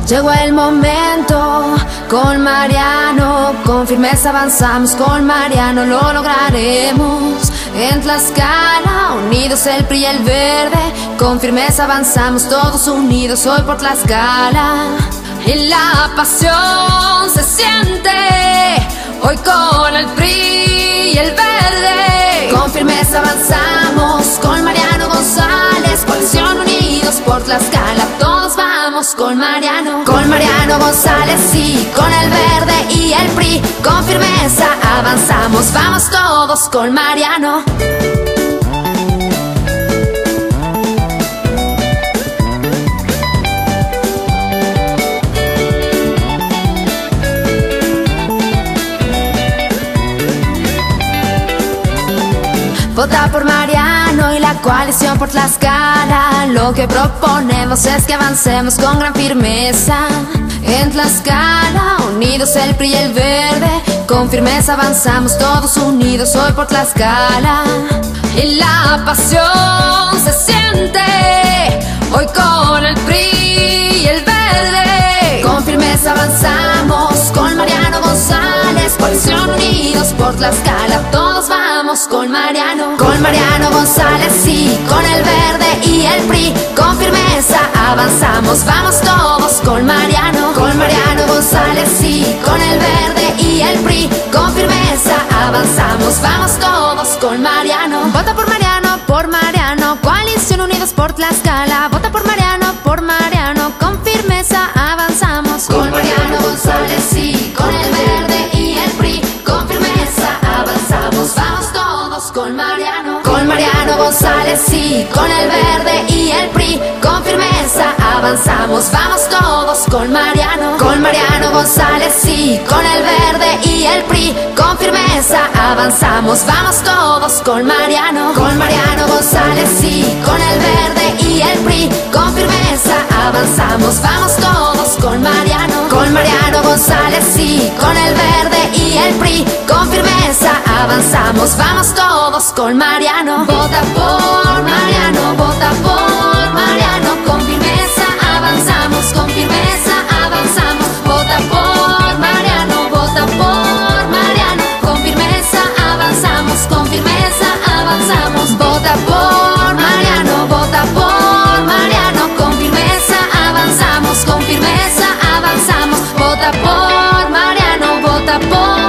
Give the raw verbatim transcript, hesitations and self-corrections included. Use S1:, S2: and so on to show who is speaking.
S1: Llegó el momento, con Mariano, con firmeza avanzamos, con Mariano lo lograremos. En Tlaxcala, unidos el P R I y el Verde, con firmeza avanzamos, todos unidos hoy por Tlaxcala. Y la pasión se siente hoy con el P R I y el Verde. Con firmeza avanzamos, con Mariano González, coalición unidos por Tlaxcala, todos vamos con Mariano. Con Mariano González, sí, con el Verde y el P R I, con firmeza avanzamos, vamos todos con Mariano. Vota por Mariano y la coalición por Tlaxcala. Lo que proponemos es que avancemos con gran firmeza. En Tlaxcala, unidos el P R I y el Verde, con firmeza avanzamos, todos unidos hoy por Tlaxcala. Y la pasión se siente hoy con el P R I y el Verde. Con firmeza avanzamos, con Mariano González, coalición unidos por Tlaxcala, todos vamos con Mariano. Con Mariano González, sí, con el Verde y el P R I, con firmeza avanzamos, vamos todos con Mariano. Con Mariano González, sí, con el Verde y el P R I, con firmeza avanzamos, vamos todos con Mariano. Vota por Mariano, por Mariano, coalición unidos por Tlaxcala. Vota por Mariano, por Mariano, con firmeza avanzamos. Con Mariano González, sí, con el Verde y el P R I, con firmeza avanzamos, vamos todos con Mariano. Con Mariano González, sí, con el Verde y el P R I, con firmeza avanzamos, vamos todos con Mariano. Con Mariano González, sí, con el Verde y el P R I, con firmeza avanzamos, vamos todos con Mariano. Con Mariano González, sí, con el Verde y el P R I, con firmeza avanzamos, vamos todos con Mariano. Con Mariano González, sí, con el Verde y el P R I, con firmeza avanzamos, vamos todos con Mariano. Vota por Mariano, vota por Mariano, con firmeza avanzamos, con firmeza avanzamos. Vota por Mariano, vota por Mariano, con firmeza avanzamos, con firmeza avanzamos. Vota por Mariano, vota por Mariano, con firmeza avanzamos, con firmeza avanzamos. Vota por Mariano, vota por